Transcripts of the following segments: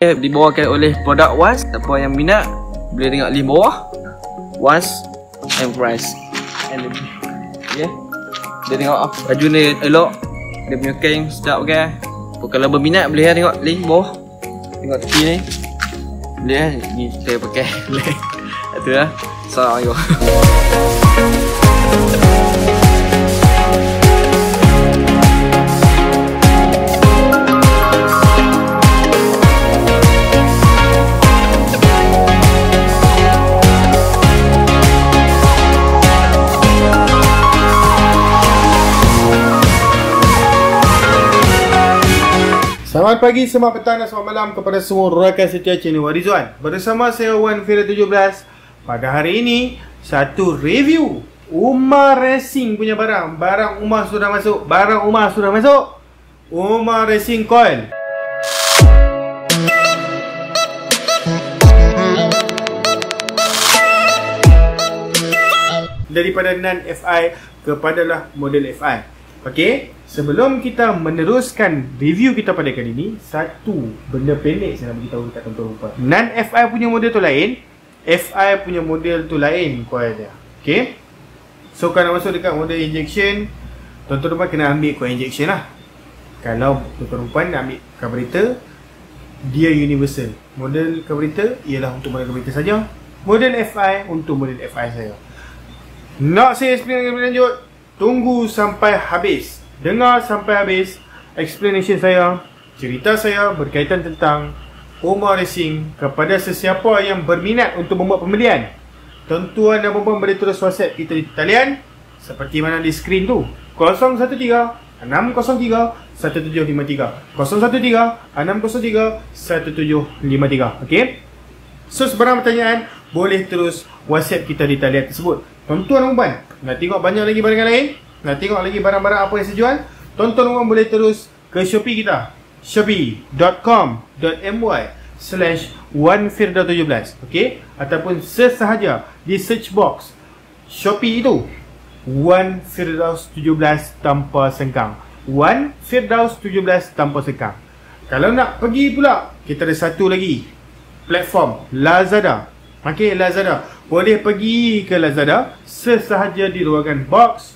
dibawakan oleh produk Was. Siapa yang minat boleh tengok link bawah. Was and price. Okay. Dia tengok baju ni elok. Dia punya kain sedap pakai. Kalau berminat boleh tengok link bawah. Tengok tepi ni. Boleh ni kita pakai. Itu lah. Assalamualaikum. Selamat pagi, selamat petang dan selamat malam kepada semua rakan setia channel Rizwan. Bersama saya Wan Fira 17. Pada hari ini, satu review Umar Racing punya barang. Barang Umar sudah masuk. Umar Racing Coil. Daripada non-FI kepadalah model FI. Okey, sebelum kita meneruskan review kita pada kali ini, satu benda pendek saya nak beritahu dekat tuan-tuan. Non-FI punya model tu lain, FI punya model tu lain coil dia. Okey. So kalau nak masuk dekat model injection, tuan-tuan kena ambil coil injection lah. Kalau tuan-tuan nak ambil carburetor, dia universal. Model carburetor ialah untuk model carburetor saja. Model FI untuk model FI saja. Nak saya explain lebih lanjut, tunggu sampai habis. Dengar sampai habis explanation saya, cerita saya berkaitan tentang Umar Racing kepada sesiapa yang berminat untuk membuat pembelian. Tuan-tuan dan puan-puan boleh terus WhatsApp kita di talian seperti mana di skrin tu. 013 603 1753 013 603 1753. Okey. So sebarang pertanyaan boleh terus WhatsApp kita di talian tersebut. Tuan-tuan dan puan, nak tengok banyak lagi barangan lain, nak tengok lagi barang-barang apa yang saya jual, tuan-tuan dan puan boleh terus ke Shopee kita, shopee.com.my/1firdaus17. Okey, ataupun sesahaja di search box Shopee itu Wan Firdaus 17 tanpa sengkang. Wan Firdaus 17 tanpa sengkang. Kalau nak pergi pula, kita ada satu lagi platform, Lazada. Okey, Lazada. Boleh pergi ke Lazada sesahaja di ruangan box,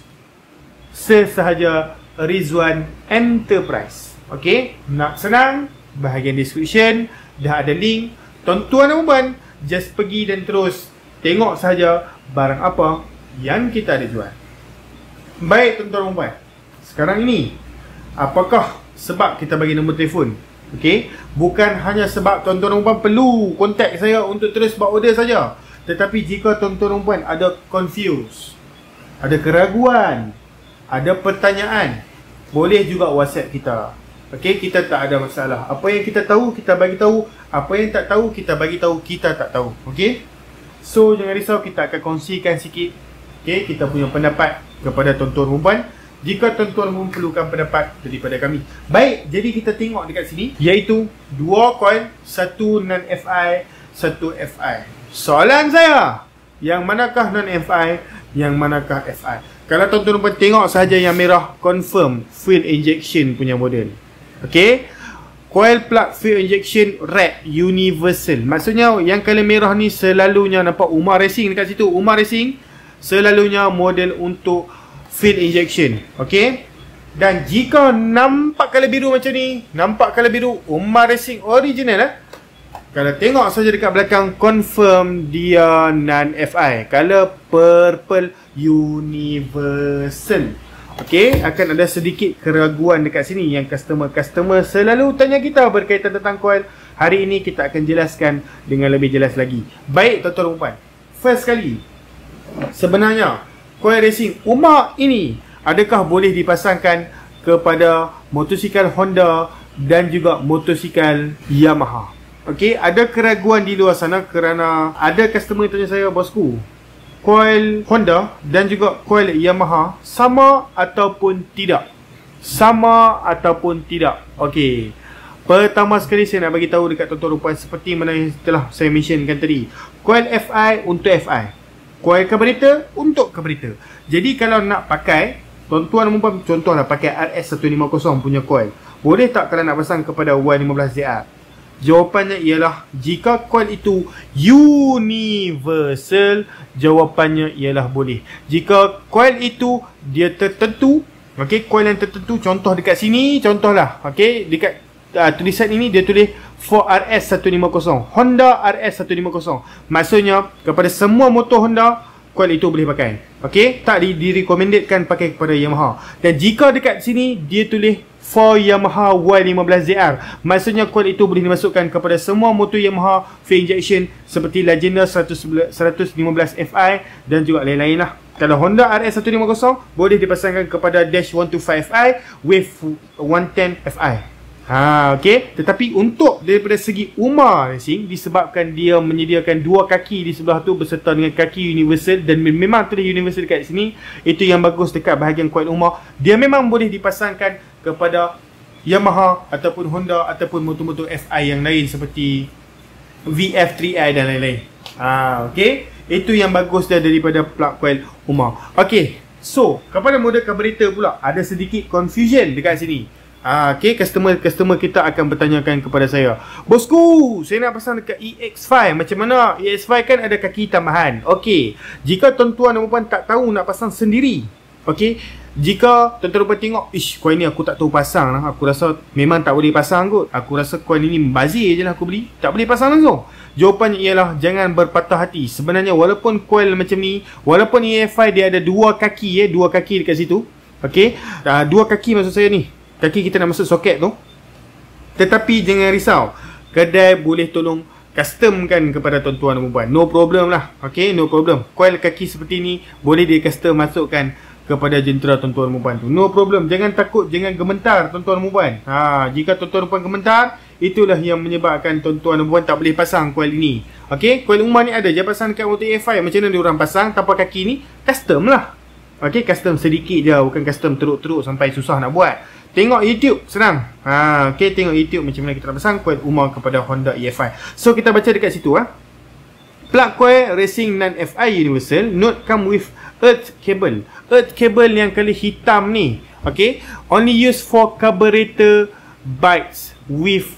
sesahaja Rizwan Enterprise. Okey, nak senang, bahagian description dah ada link. Tuan-tuan dan puan, just pergi dan terus tengok sahaja barang apa yang kita ada jual. Baik tuan-tuan dan puan, sekarang ini apakah sebab kita bagi nombor telefon? Okey, bukan hanya sebab tuan-tuan dan puan perlu kontak saya untuk terus buat order saja. Tetapi jika tuan-tuan dan puan ada confused, ada keraguan, ada pertanyaan, boleh juga WhatsApp kita. Okey, kita tak ada masalah. Apa yang kita tahu, kita bagi tahu. Apa yang tak tahu, kita bagi tahu kita tak tahu. Okey? So, jangan risau, kita akan kongsikan sikit kita punya pendapat kepada tuan-tuan dan puan. Jika tuan-tuan dan puan perlukan pendapat daripada kami. Baik, jadi kita tengok dekat sini, iaitu dua coil, satu non-FI, satu FI. Soalan saya, yang manakah non-FI, yang manakah FI? Kalau tuan-tuan dan puan tengok sahaja yang merah, confirm fuel injection punya model. Okey, coil plug fuel injection red universal. Maksudnya yang color merah ni selalunya nampak Umar Racing dekat situ. Umar Racing selalunya model untuk fuel injection. Okey, dan jika nampak color biru macam ni, nampak color biru Umar Racing original Kalau tengok saja dekat belakang, confirm dia non-FI. Color purple universal. Okey, akan ada sedikit keraguan dekat sini yang customer selalu tanya kita berkaitan tentang coil. Hari ini kita akan jelaskan dengan lebih jelas lagi. Baik tuan-tuan dan puan, first kali, sebenarnya coil racing Umar ini adakah boleh dipasangkan kepada motosikal Honda dan juga motosikal Yamaha? Okey, ada keraguan di luar sana kerana ada customer tanya saya, bosku, coil Honda dan juga coil Yamaha sama ataupun tidak? Sama ataupun tidak? Okey, pertama sekali saya nak bagi tahu dekat tuan-tuan dan puan seperti mana yang telah saya mentionkan tadi. Coil FI untuk FI, coil carburetor untuk carburetor. Jadi kalau nak pakai, tuan-tuan dan puan, contohlah pakai RS150 punya coil, boleh tak kalau nak pasang kepada Y15ZR? Jawapannya ialah jika coil itu universal, jawapannya ialah boleh. Jika coil itu dia tertentu, okey, coil yang tertentu, contoh dekat sini, contohlah, okey, dekat tulisan ini dia tulis for RS150, Honda RS150. Maksudnya kepada semua motor Honda, coil itu boleh pakai. Okey, tak direkomendedkan pakai kepada Yamaha. Dan jika dekat sini dia tulis for Yamaha Y15ZR, maksudnya coil itu boleh dimasukkan kepada semua motor Yamaha fuel injection seperti Legenda 115 Fi dan juga lain-lain lah. Kalau Honda RS150 boleh dipasangkan kepada Dash 125 Fi with 110 Fi. Okey. Tetapi untuk daripada segi Umar Racing, disebabkan dia menyediakan dua kaki di sebelah tu beserta dengan kaki universal, dan memang tulis universal dekat sini, itu yang bagus dekat bahagian coil Umar. Dia memang boleh dipasangkan kepada Yamaha ataupun Honda ataupun motor-motor FI yang lain seperti VF3i dan lain-lain. Okey. Itu yang bagus daripada plug coil Umar. Okey. So, kepada model carburetor pula ada sedikit confusion dekat sini. Okay, customer kita akan bertanyakan kepada saya, bosku, saya nak pasang dekat EX5, macam mana? EX5 kan ada kaki tambahan. Okey, jika tuan-tuan dan puan tak tahu nak pasang sendiri, okey, jika tuan-tuan dan puan tengok, ish, coil ni aku tak tahu pasang lah, aku rasa memang tak boleh pasang kot, aku rasa coil ni membazir je lah aku beli, tak boleh pasang langsung. Jawapannya ialah jangan berpatah hati. Sebenarnya walaupun coil macam ni, walaupun EX5 dia ada dua kaki, dua kaki dekat situ, okey, dua kaki maksud saya ni, kaki kita nak masuk soket tu. Tetapi jangan risau, kedai boleh tolong customkan kepada tuan-tuan dan puan. No problem lah. Okay, no problem. Coil kaki seperti ni boleh dia custom masukkan kepada jentera tuan-tuan dan puan tu. No problem. Jangan takut, jangan gementar tuan-tuan dan puan. Jika tuan-tuan dan puan gementar, itulah yang menyebabkan tuan-tuan dan puan tak boleh pasang coil ini. Okay, coil Umar ni ada je pasang dekat motor A5. Macam mana diorang pasang tanpa kaki ni? Custom lah. Okay, custom sedikit je, bukan custom teruk-teruk sampai susah nak buat. Tengok YouTube, senang. Okay, tengok YouTube macam mana kita nak pasang coil Umar kepada Honda EF5. So, kita baca dekat situ. Plug coil racing non-FI universal. Note come with earth cable. Earth cable yang kali hitam ni, okay, only used for carburetor bikes with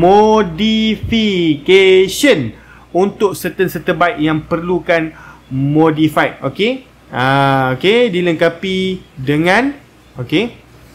modification. Untuk certain bike yang perlukan modified. Okay, okay, dilengkapi dengan, okay,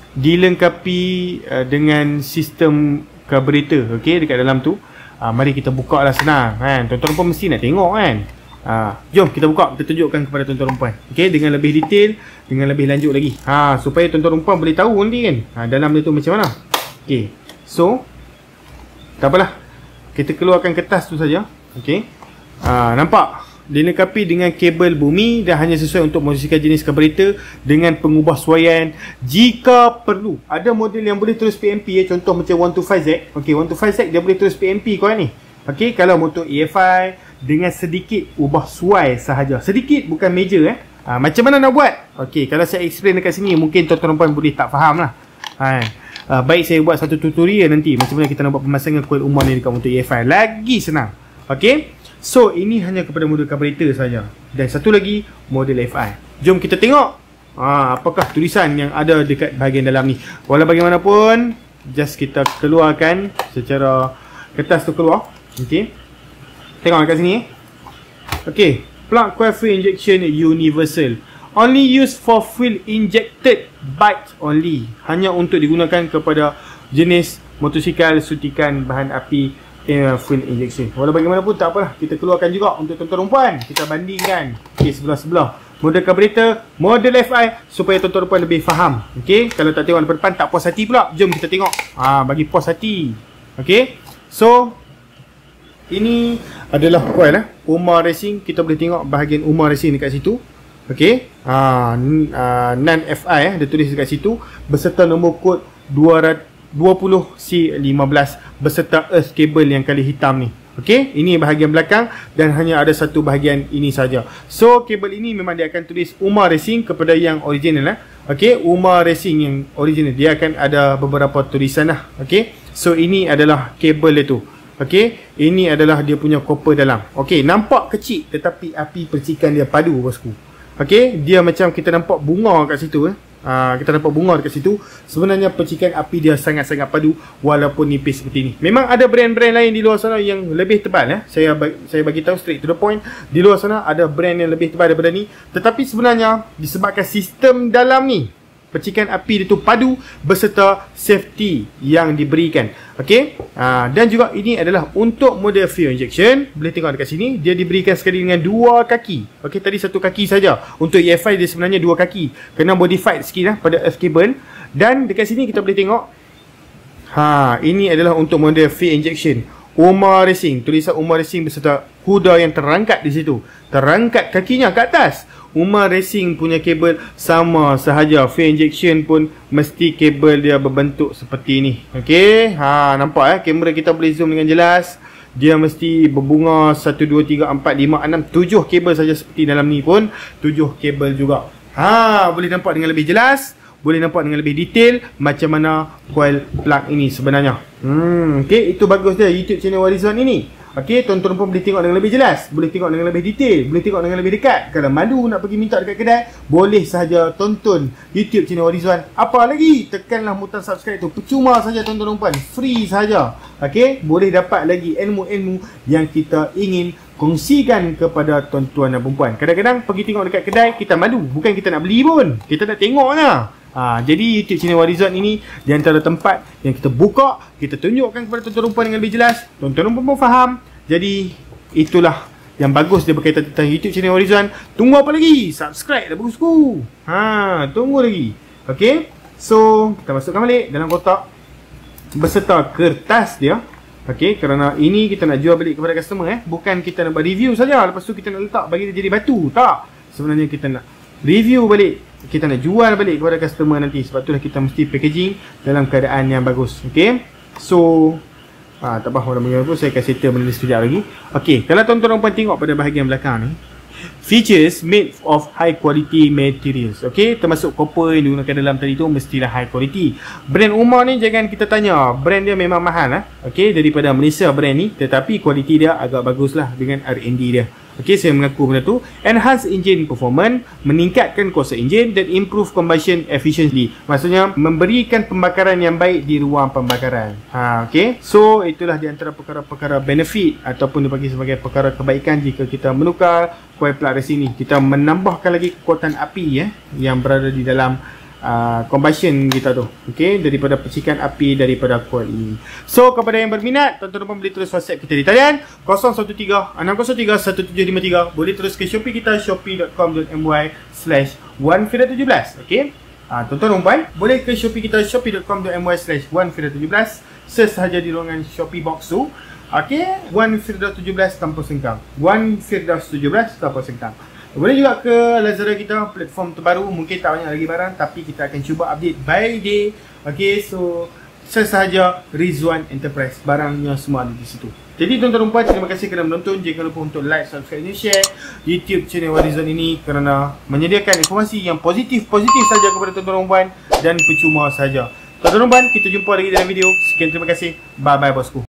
dengan sistem carburetor, okey, dekat dalam tu. Mari kita buka lah, senang kan. Tuan-tuan pun mesti nak tengok kan. Jom kita buka, kita tunjukkan kepada tuan-tuan puan. Okey, dengan lebih detail, dengan lebih lanjut lagi. Supaya tuan-tuan puan boleh tahu nanti kan, dalam dia tu macam mana. Okey. So, tak apalah. Kita keluarkan kertas tu saja. Okey. Nampak? Dilengkapi dengan kabel bumi dan hanya sesuai untuk modifikasi jenis karburetor dengan pengubah suaian jika perlu. Ada model yang boleh terus PMP, contoh macam 125Z. Okey, 125Z dia boleh terus PMP kau ni. Okey, kalau motor EFI dengan sedikit ubah suai sahaja. Sedikit, bukan major macam mana nak buat? Okey, kalau saya explain dekat sini mungkin tuan-tuan boleh tak faham lah. Baik saya buat satu tutorial nanti macam mana kita nak buat pemasangan coil Umar ni dekat motor EFI. Lagi senang. Okey. So, ini hanya kepada model carburetor saja. Dan satu lagi, model FI. Jom kita tengok apakah tulisan yang ada dekat bahagian dalam ni. Walau bagaimanapun, just kita keluarkan secara kertas tu keluar. Okey. Tengok dekat sini. Okey. Plug coil fuel injection universal. Only used for fuel injected bikes only. Hanya untuk digunakan kepada jenis motosikal suntikan bahan api fuel injection. Walau bagaimanapun tak apalah, kita keluarkan juga untuk tuan-tuan puan. Kita bandingkan. Okey, sebelah-sebelah. Model carburetor, model FI, supaya tuan-tuan puan lebih faham. Okey, kalau tak tengok depan tak puas hati pula. Jom kita tengok. Bagi puas hati. Okey. So, ini adalah coil Umar Racing. Kita boleh tengok bahagian Umar Racing dekat situ. Okey. Non-FI dia tulis dekat situ beserta nombor kod 20C15 beserta earth cable yang kali hitam ni. Okey, ini bahagian belakang dan hanya ada satu bahagian ini saja. So, kabel ini memang dia akan tulis Umar Racing kepada yang original Okey, Umar Racing yang original dia akan ada beberapa tulisan lah. Okey. So, ini adalah kabel dia tu. Okey, ini adalah dia punya copper dalam. Okey, nampak kecil tetapi api percikan dia padu bosku. Okey, dia macam kita nampak bunga kat situ Kita dapat bunga dekat situ. Sebenarnya percikan api dia sangat-sangat padu walaupun nipis seperti ni. Memang ada brand-brand lain di luar sana yang lebih tebal Saya bagi tahu straight to the point. Di luar sana ada brand yang lebih tebal daripada ni. Tetapi sebenarnya disebabkan sistem dalam ni, percikan api dia tu padu beserta safety yang diberikan. Okey. Dan juga ini adalah untuk model fuel injection. Boleh tengok dekat sini, dia diberikan sekali dengan 2 kaki. Okey, tadi 1 kaki saja. Untuk EFI dia sebenarnya 2 kaki. Kena modified sikit pada earth cable. Dan dekat sini kita boleh tengok, ini adalah untuk model fuel injection. Umar Racing, tulisan Umar Racing beserta kuda yang terangkat di situ. Terangkat kakinya ke atas. Umar Racing punya kabel sama sahaja. Fuel injection pun mesti kabel dia berbentuk seperti ni. Okey, nampak kamera kita boleh zoom dengan jelas. Dia mesti berbunga 1 2 3 4 5 6 7 kabel saja, seperti dalam ni pun 7 kabel juga. Boleh nampak dengan lebih jelas, boleh nampak dengan lebih detail macam mana coil plug ini sebenarnya. Okey, itu bagus dia YouTube channel Horizon ini. Okey, tuan-tuan pun boleh tengok dengan lebih jelas, boleh tengok dengan lebih detail, boleh tengok dengan lebih dekat. Kalau malu nak pergi minta dekat kedai, boleh sahaja tonton YouTube channel Horizon. Apa lagi? Tekanlah butang subscribe tu. Percuma saja tuan-tuan dan puan, free saja. Okey, boleh dapat lagi ilmu-ilmu yang kita ingin kongsikan kepada tuan-tuan dan perempuan. Kadang-kadang pergi tengok dekat kedai, kita malu. Bukan kita nak beli pun, kita nak tengoknya. Jadi YouTube channel Horizon ini di antara tempat yang kita buka, kita tunjukkan kepada tuan-tuan perempuan dengan lebih jelas. Tuan-tuan perempuan faham. Jadi itulah yang bagus dia berkaitan tentang YouTube channel Horizon. Tunggu apa lagi? Subscribe dah bagusku. Tunggu lagi. Okey. So, kita masukkan balik dalam kotak beserta kertas dia. Okey, kerana ini kita nak jual balik kepada customer bukan kita nak buat review saja lepas tu kita nak letak bagi dia jadi batu. Tak. Sebenarnya kita nak review balik, kita nak jual balik kepada customer nanti. Sebab itulah kita mesti packaging dalam keadaan yang bagus. Okey. So, tak apa orang pun saya akan settle benda ni sekejap lagi. Okey, kalau tuan-tuan puan tengok pada bahagian belakang ni, features made of high quality materials. Okey, termasuk copper yang digunakan dalam tadi tu mestilah high quality. Brand Umar ni jangan kita tanya, brand dia memang mahal Okey, daripada Malaysia brand ni, tetapi kualiti dia agak baguslah dengan R&D dia. Okey, saya mengaku benda tu. Enhance engine performance, meningkatkan kuasa enjin dan improve combustion efficiency. Maksudnya memberikan pembakaran yang baik di ruang pembakaran. Okey. So itulah di antara perkara-perkara benefit ataupun dibagi sebagai perkara kebaikan jika kita menukar coil plug racing ni. Kita menambahkan lagi kekuatan api yang berada di dalam combustion kita tu. Okey, daripada percikan api daripada coil ini. So kepada yang berminat, tuan-tuan boleh terus WhatsApp kita di talian 013-603-1753. Boleh terus ke Shopee kita, shopee.com.my/1fira17. Okey. Tuan-tuan puan boleh ke Shopee kita, shopee.com.my/1fira17. Search sahaja di ruangan Shopee box tu. Okey, 1Firdaus17 tanpa sengkang. 1Firdaus17 tanpa sengkang. Boleh juga ke Lazada kita, platform terbaru. Mungkin tak banyak lagi barang, tapi kita akan cuba update by day. Okay, so sesahaja Rizwan Enterprise, barangnya semua ada di situ. Jadi tuan-tuan dan puan, terima kasih kerana menonton. Jangan lupa untuk like, subscribe dan share YouTube channel Horizon ini kerana menyediakan informasi yang positif-positif saja kepada tuan-tuan dan puan dan percuma saja. Tuan-tuan dan puan, kita jumpa lagi dalam video. Sekian, terima kasih. Bye-bye bosku.